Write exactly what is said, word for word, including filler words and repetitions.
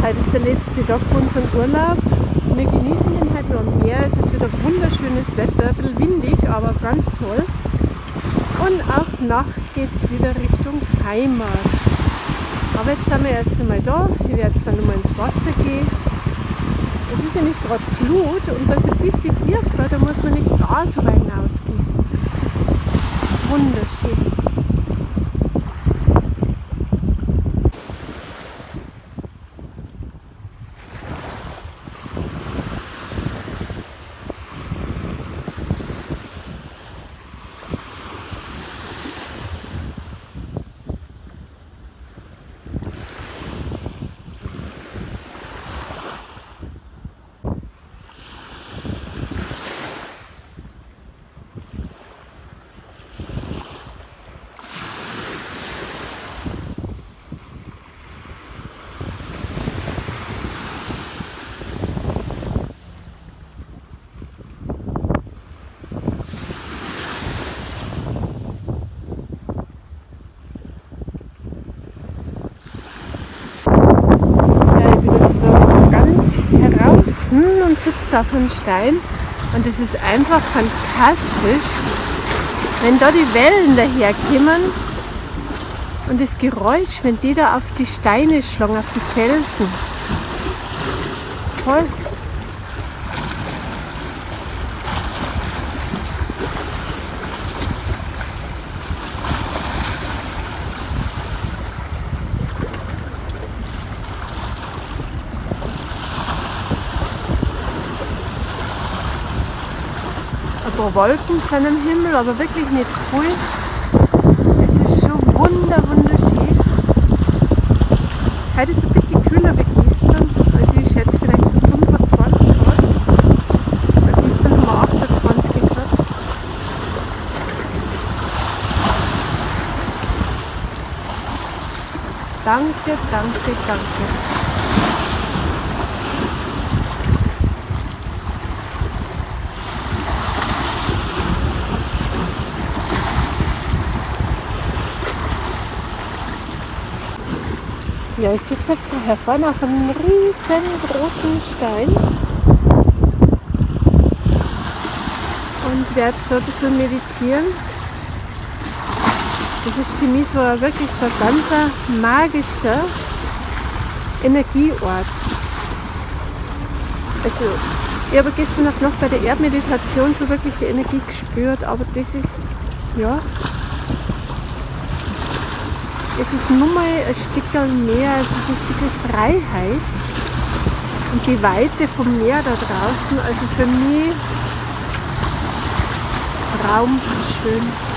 Heute ist der letzte Tag von unserem Urlaub. Wir genießen den heute noch am Meer. Es ist wieder wunderschönes Wetter, ein bisschen windig, aber ganz toll. Und auf Nacht geht es wieder Richtung Heimat. Aber jetzt sind wir erst einmal da. Ich werde jetzt dann nochmal ins Wasser gehen. Es ist nämlich gerade Flut und da ist ein bisschen tiefer, da muss man nicht da so weit hinausgehen. Wunderschön. Und sitzt auf einem Stein und es ist einfach fantastisch, wenn da die Wellen daherkommen und das Geräusch, wenn die da auf die Steine schlagen, auf die Felsen. Toll. Ein paar Wolken sind am Himmel, aber wirklich nicht voll. Es ist schon wunder, wunderschön. Heute ist es ein bisschen kühler wie gestern. Also ich schätze vielleicht so fünfundzwanzig Grad. Weil gestern haben wir achtundzwanzig Grad. Danke, danke, danke. Ja, ich sitze jetzt daher vorne auf einem riesengroßen Stein und werde da ein bisschen meditieren. Das ist für mich so ein, wirklich so ein ganz magischer Energieort. Also, ich habe gestern auch noch bei der Erdmeditation schon wirklich die Energie gespürt, aber das ist, ja, es ist nur mal ein Stückchen mehr, es ist ein Stückchen Freiheit und die Weite vom Meer da draußen, also für mich traumschön.